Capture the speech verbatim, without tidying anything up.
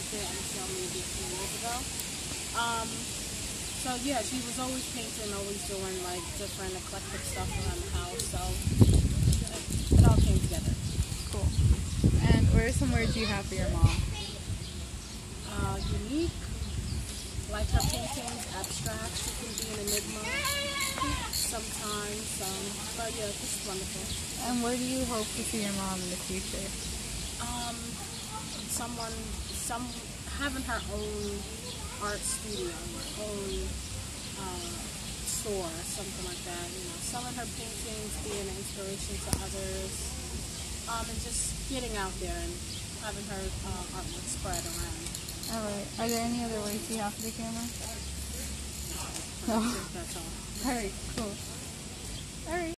it on social media a few years ago. Um, so yeah, she was always painting, always doing like different eclectic stuff around the house. So it, it all came together. Cool. And what are some words you have for your mom? Uh, unique, like her paintings, abstract. She can be an enigma sometimes. Um, but yeah, just wonderful. And where do you hope to see your mom in the future? Um, someone, some having her own art studio, her own uh, store, something like that. You know, selling her paintings, being an inspiration to others, um, and just getting out there and having her uh, artwork spread around. All right. Are there any other words you have for the camera? No, I think that's all. All right. Cool. All right.